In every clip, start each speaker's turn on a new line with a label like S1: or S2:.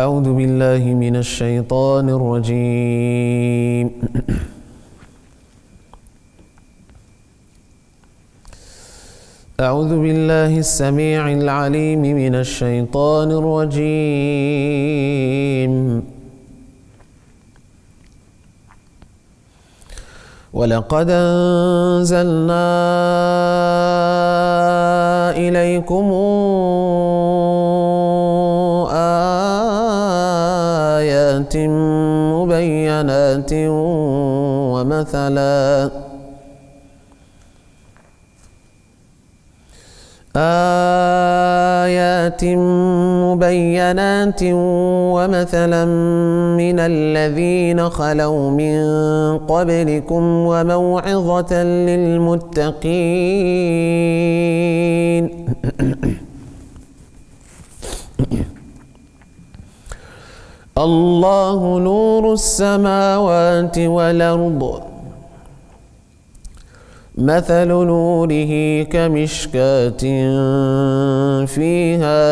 S1: أعوذ بالله من الشيطان الرجيم. أعوذ بالله السميع العليم من الشيطان الرجيم. ولقد أنزلنا إليكم آيات مبينات ومثلا من الذين خلوا من قبلكم وموعظة للمتقين. الله نور السماوات والأرض، مثل نوره كمشكاة فيها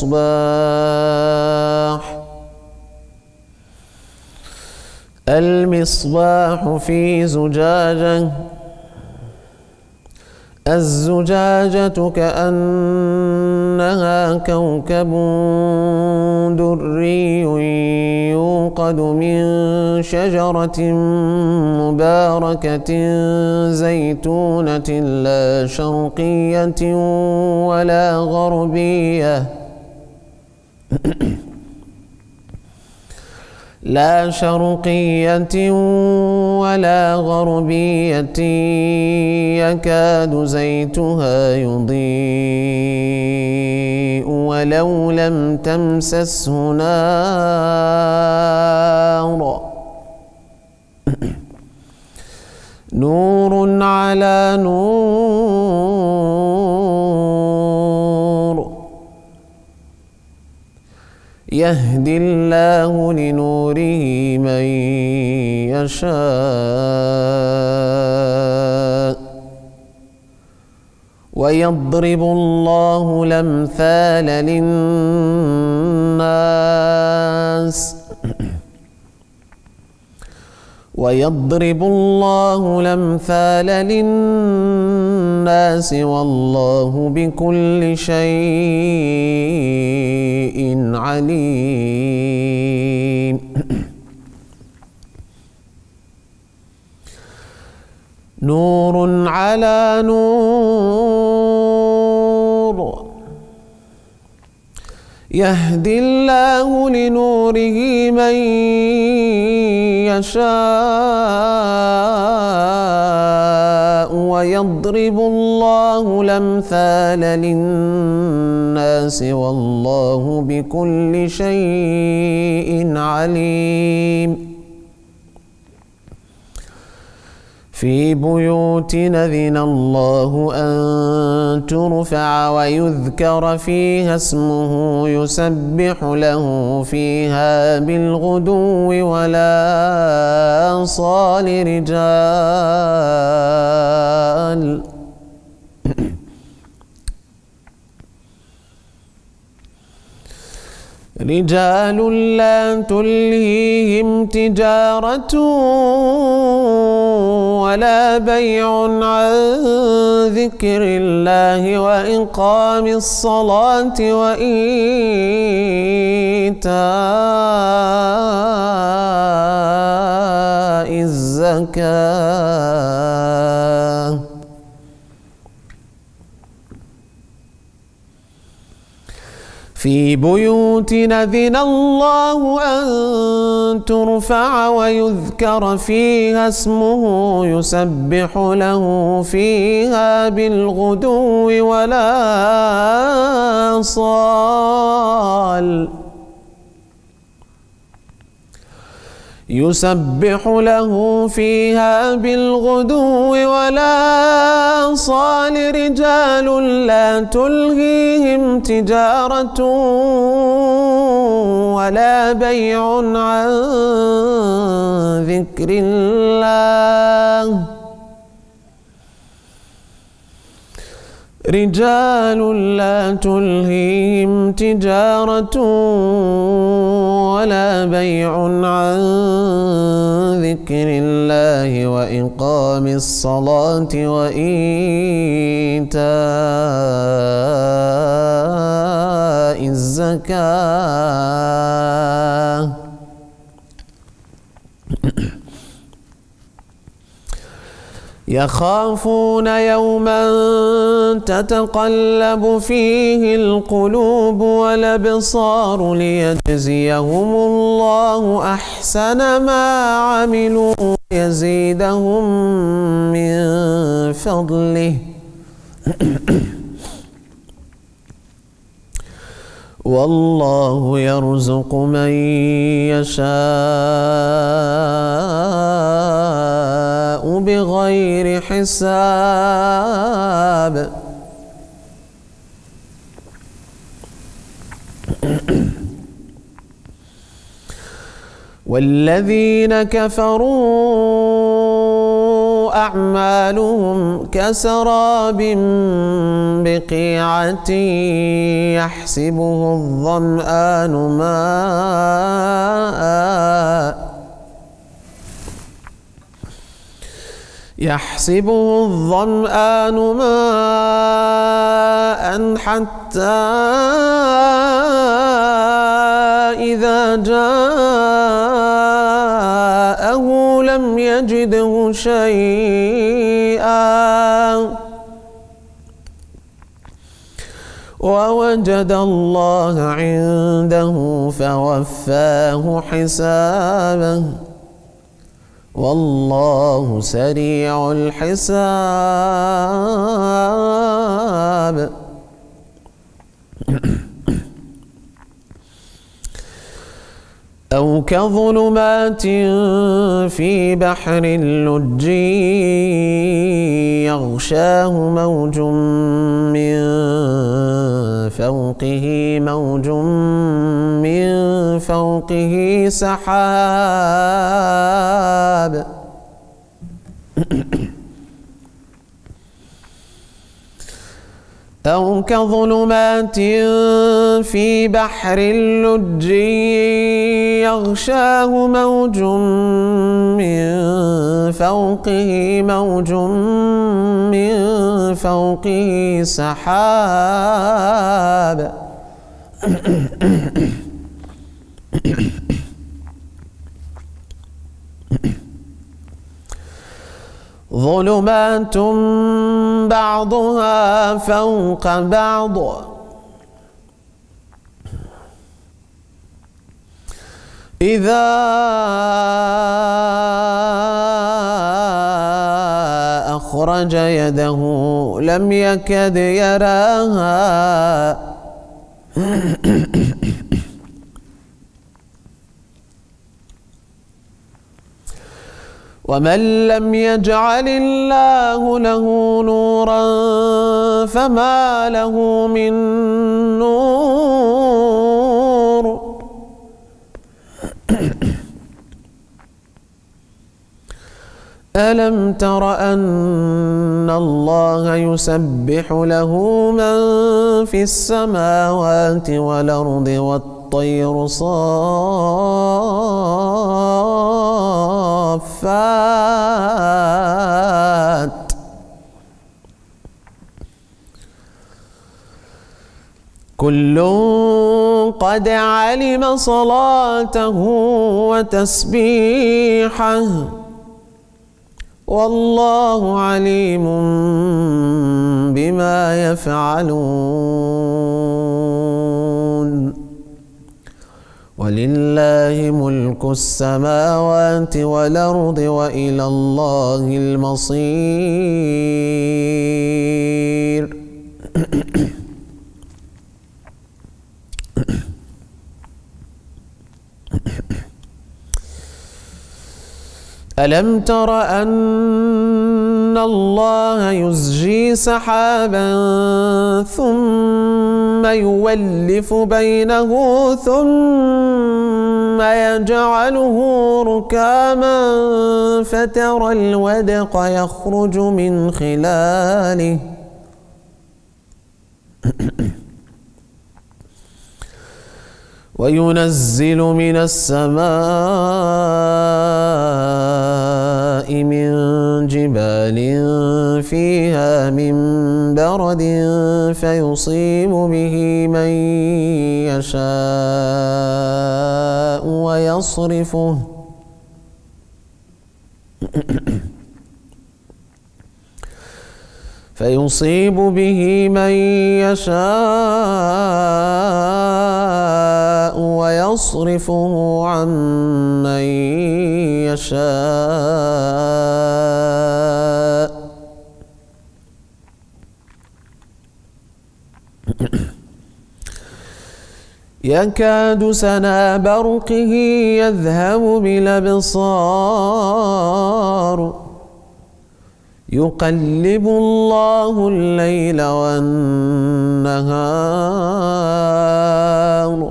S1: مصباح، المصباح في زجاجة، الزجاجة كأنها كوكب دري يوقد من شجرة مباركة زيتونة لا شرقية ولا غربية يكاد زيتها يضيء ولو لم تمسسه نار، نور على نور، يهدي الله لنوره من يشاء ويضرب الله الأمثال للناس والله بكل شيء عليم. نور على نور، يهدي الله لنوره من يشاء ويضرب الله الأمثال للناس والله بكل شيء عليم. في بيوت أذن الله أن ترفع ويذكر فيها اسمه يسبح له فيها بالغدو والآصال رجال لا تلهيهم تجارة ولا بيع عن ذكر الله وإقام الصلاة وإيتاء الزكاة. في بيوت أذن الله أن ترفع ويذكر فيها اسمه يسبح له فيها بالغدو والآصال يسبح له فيها بالغدو والآصال رجال لا تلهيهم تجارة ولا بيع عن ذكر الله رجال لا تلهيهم تجارة ولا بيع عن ذكر الله وإقام الصلاة وإيتاء الزكاة يخافون يوما تتقلب فيه القلوب والأبصار ليجزيهم الله أحسن ما عملوا ويزيدهم من فضله والله يرزق من يشاء بغير حساب والذين كفروا أعمالهم كسراب بقيعة يحسبه الظمآن ماء حتى إذا جاءه لم يجده شيئا ووجد الله عنده فوفاه حسابه والله سريع الحساب أو كظلمات في بحر اللج يغشاه موج من فوقه سحاب أو كظلمات في بحر اللج يغشاه موج من فوقه سحاب ظلمات بعضها فوق بعض إذا أخرج يده لم يكد يراها ومن لم يجعل الله له نورا فما له من نور ألم تر أن الله يسبح له من في السماوات والأرض والطير صافات كل قد علم صلاته وتسبيحه والله عليم بما يفعلون ولله ملك السماوات والأرض وإلى الله المصير ألم تر أن الله يزجي سحابا ثم يولف بينه ثم يجعله ركاما فترى الودق يخرج من خلاله وينزل من السماء من جبال فيها من برد فيصيب به من يشاء ويصرفه عن من يشاء يكاد سنا برقه يذهب بالأبصار يقلب الله الليل والنهار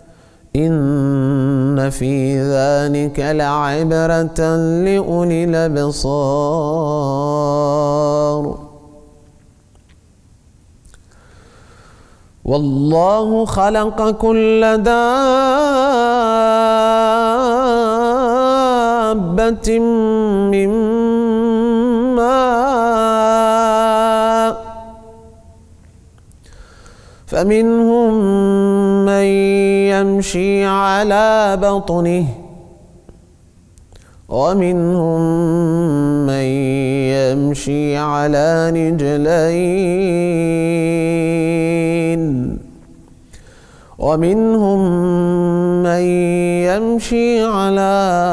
S1: إن في ذلك لعبرة لأولي الأبصار والله خلق كل دابة من ماء فمنهم من يمشي على بطنه ومنهم من يمشي على رجلين ومنهم من يمشي على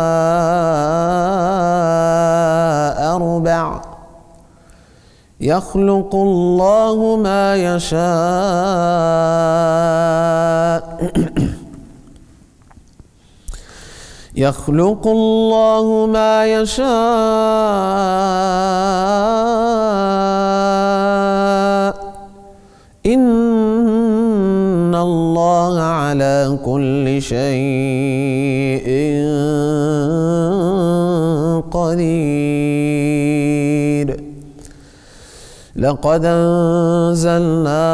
S1: أربع يخلق الله ما يشاء يخلق الله ما يشاء إن الله على كل شيء قدير لقد أنزلنا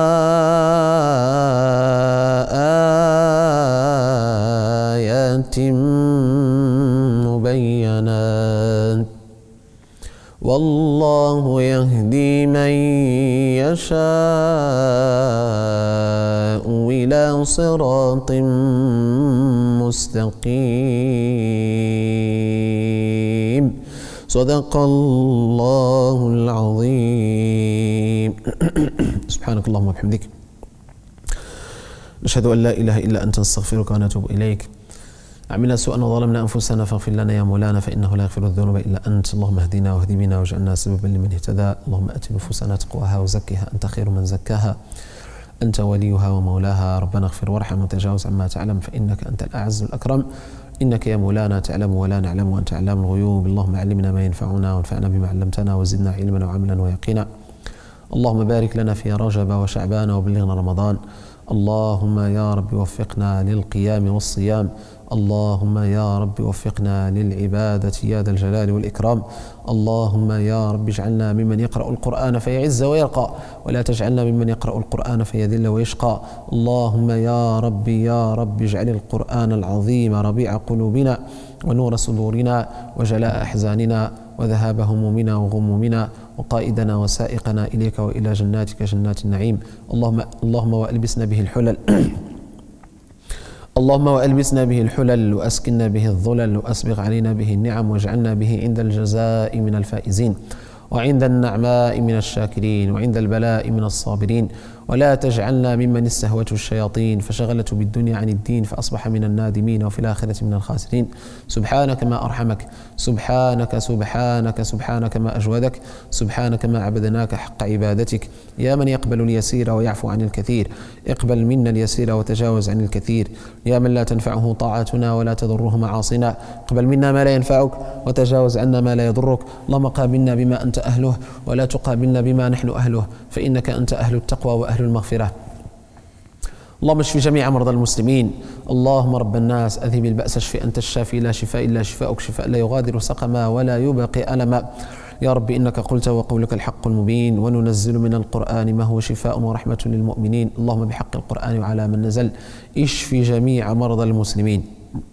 S1: آيات مبينات والله يهدي من يشاء إلى صراط مستقيم صدق الله العظيم. سبحانك اللهم وبحمدك نشهد أن لا إله إلا أنت نستغفرك ونتوب إليك. عملنا سوءا وظلمنا أنفسنا فاغفر لنا يا مولانا فإنه لا يغفر الذنوب إلا أنت. اللهم اهدنا واهد بنا واجعلنا سببا لمن اهتدى. اللهم آت نفوسنا تقواها وزكها أنت خير من زكاها أنت وليها ومولاها. ربنا اغفر وارحم وتجاوز عما تعلم فإنك أنت الأعز الأكرم. إنك يا مولانا تعلم ولا نعلم وأنت علام الغيوب. اللهم علمنا ما ينفعنا وانفعنا بما علمتنا وزدنا علما وعملا ويقينا. اللهم بارك لنا في رجب وشعبان وبلغنا رمضان. اللهم يا رب وفقنا للقيام والصيام. اللهم يا رب وفقنا للعبادة يا ذا الجلال والإكرام. اللهم يا رب اجعلنا ممن يقرأ القرآن فيعز ويرقى ولا تجعلنا ممن يقرأ القرآن فيذل ويشقى. اللهم يا رب اجعل القرآن العظيم ربيع قلوبنا ونور صدورنا وجلاء أحزاننا وذهاب همومنا وغمومنا وقائدنا وسائقنا إليك وإلى جناتك جنات النعيم. اللهم وألبسنا به الحلل اللهم وألبسنا به الحلل وأسكننا به الظلل وأسبغ علينا به النعم واجعلنا به عند الجزاء من الفائزين وعند النعماء من الشاكرين وعند البلاء من الصابرين. ولا تجعلنا ممن استهوته الشياطين فشغلته بالدنيا عن الدين فأصبح من النادمين وفي الآخرة من الخاسرين. سبحانك ما أرحمك سبحانك ما أجودك سبحانك ما عبدناك حق عبادتك. يا من يقبل اليسير ويعفو عن الكثير اقبل منا اليسير وتجاوز عن الكثير. يا من لا تنفعه طاعتنا ولا تضره معاصينا اقبل منا ما لا ينفعك وتجاوز عنا ما لا يضرك. اللهم قابلنا بما أنت أهله ولا تقابلنا بما نحن أهله فإنك أنت أهل التقوى وأهل المغفرة. اللهم اشف جميع مرضى المسلمين. اللهم رب الناس أذهب البأس اشف أنت الشافي لا شفاء إلا شفاءك شفاء لا يغادر سقما ولا يبقي ألما. يا رب إنك قلت وقولك الحق المبين، وننزل من القرآن ما هو شفاء ورحمة للمؤمنين. اللهم بحق القرآن وعلى من نزل اشف جميع مرضى المسلمين.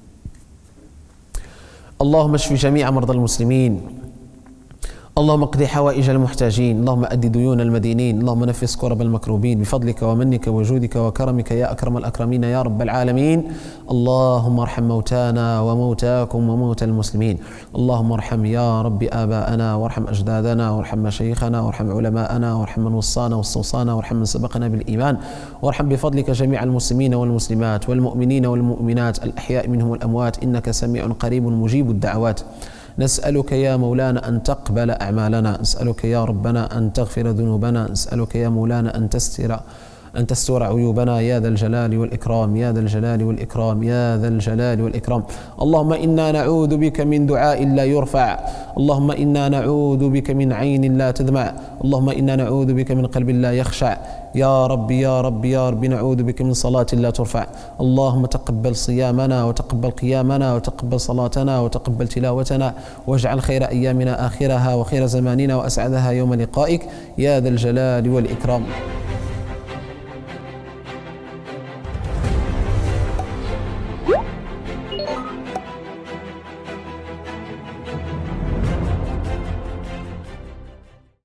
S1: اللهم اشف جميع مرضى المسلمين. اللهم اقضي حوائج المحتاجين. اللهم أد ديون المدينين. اللهم نفس كرب المكروبين بفضلك ومنك وجودك وكرمك يا أكرم الأكرمين يا رب العالمين. اللهم ارحم موتانا وموتاكم وموتى المسلمين. اللهم ارحم يا رب آباءنا، وارحم أجدادنا، وارحم مشايخنا، وارحم علماءنا، وارحم من وصانا واستوصانا، وارحم من سبقنا بالإيمان، وارحم بفضلك جميع المسلمين والمسلمات والمؤمنين والمؤمنات الأحياء منهم والأموات، إنك سميع قريب مجيب الدعوات. نسألك يا مولانا أن تقبل أعمالنا، نسألك يا ربنا أن تغفر ذنوبنا، نسألك يا مولانا أن تستر عيوبنا يا ذا الجلال والإكرام، يا ذا الجلال والإكرام، يا ذا الجلال والإكرام. اللهم إنا نعوذ بك من دعاء لا يرفع، اللهم إنا نعوذ بك من عين لا تدمع، اللهم إنا نعوذ بك من قلب لا يخشع. يا رب يا رب يا رب نعوذ بك من صلاة لا ترفع. اللهم تقبل صيامنا وتقبل قيامنا وتقبل صلاتنا وتقبل تلاوتنا، واجعل خير أيامنا آخرها وخير زماننا وأسعدها يوم لقائك يا ذا الجلال والإكرام.